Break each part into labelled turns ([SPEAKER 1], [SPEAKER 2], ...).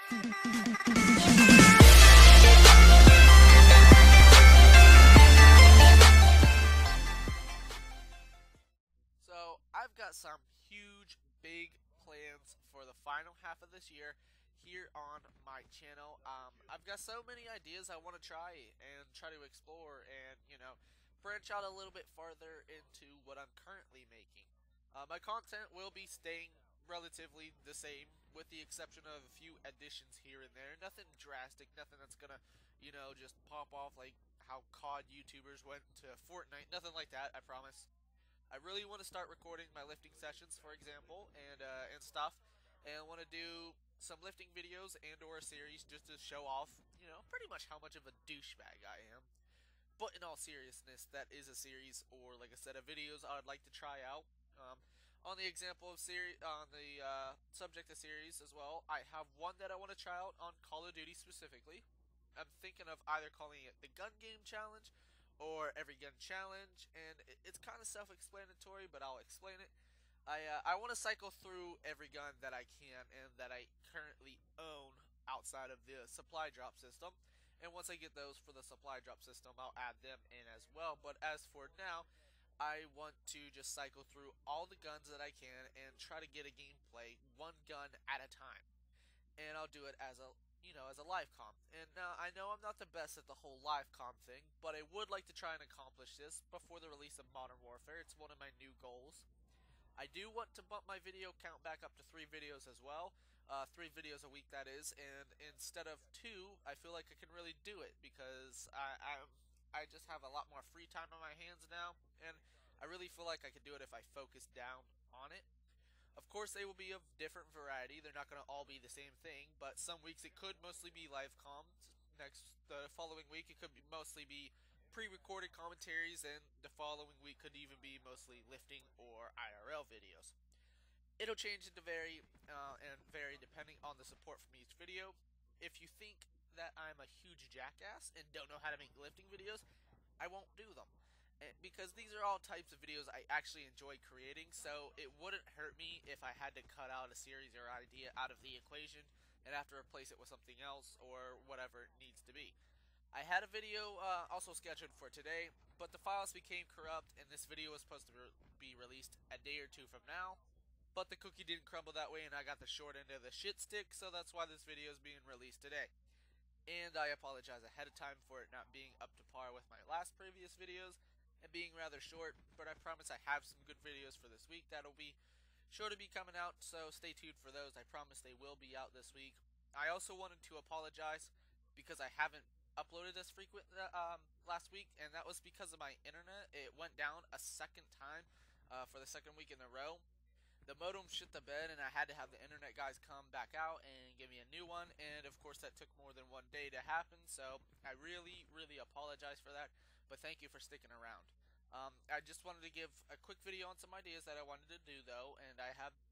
[SPEAKER 1] So, I've got some huge, big plans for the final half of this year here on my channel. I've got so many ideas I want to try and try to explore and, branch out a little bit farther into what I'm currently making. My content will be staying relatively the same, with the exception of a few additions here and there. Nothing drastic, nothing that's gonna, just pop off like how COD YouTubers went to Fortnite. Nothing like that, I promise. I really want to start recording my lifting sessions, for example, and stuff, and want to do some lifting videos and or a series just to show off, pretty much how much of a douchebag I am. But in all seriousness, that is a series, or like I said, a videos I would like to try out. On the example of series, on the subject of series as well, I have one that I want to try out on Call of Duty specifically. I'm thinking of either calling it the Gun Game Challenge or Every Gun Challenge, and it's kind of self-explanatory, but I'll explain it. I want to cycle through every gun that I can and that I currently own outside of the supply drop system. And once I get those for the supply drop system, I'll add them in as well. But as for now, I want to just cycle through all the guns that I can and try to get a gameplay one gun at a time. And I'll do it as a live comp. And now I know I'm not the best at the whole live comp thing, but I would like to try and accomplish this before the release of Modern Warfare. It's one of my new goals. I do want to bump my video count back up to 3 videos as well. 3 videos a week, that is, and instead of 2, I feel like I can really do it because I just have a lot more free time on my hands now, and I really feel like I could do it if I focus down on it. Of course, they will be of different variety. They're not going to all be the same thing, but some weeks it could mostly be live comms. The following week, it could mostly be pre-recorded commentaries, and the following week could even be mostly lifting or IRL videos. It'll change and vary depending on the support from each video. If you think that I'm a huge jackass and don't know how to make lifting videos, I won't do them. Because these are all types of videos I actually enjoy creating, so it wouldn't hurt me if I had to cut out a series or idea out of the equation and have to replace it with something else or whatever it needs to be. I had a video also scheduled for today, but the files became corrupt and this video was supposed to be released a day or 2 from now. But the cookie didn't crumble that way and I got the short end of the shit stick, so that's why this video is being released today. And I apologize ahead of time for it not being up to par with my last previous videos and being rather short, but I promise I have some good videos for this week that'll be sure to be coming out, so stay tuned for those. I promise they will be out this week. I also wanted to apologize because I haven't uploaded as frequent last week, and that was because of my internet. It went down a second time for the second week in a row. The modem shit the bed, and I had to have the internet guys come back out and give me a new one, and of course that took more than 1 day to happen, so I really, really apologize for that, but thank you for sticking around. I just wanted to give a quick video on some ideas that I wanted to do, though, and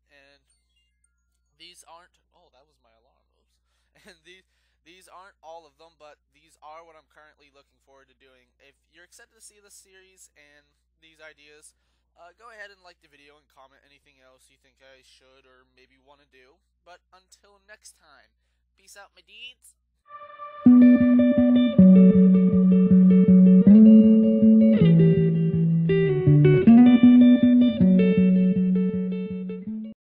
[SPEAKER 1] these aren't, oh, that was my alarm, oops, and these aren't all of them, but these are what I'm currently looking forward to doing. If you're excited to see this series and these ideas, go ahead and like the video and comment anything else you think I should or maybe want to do. But until next time, peace out, my deeds.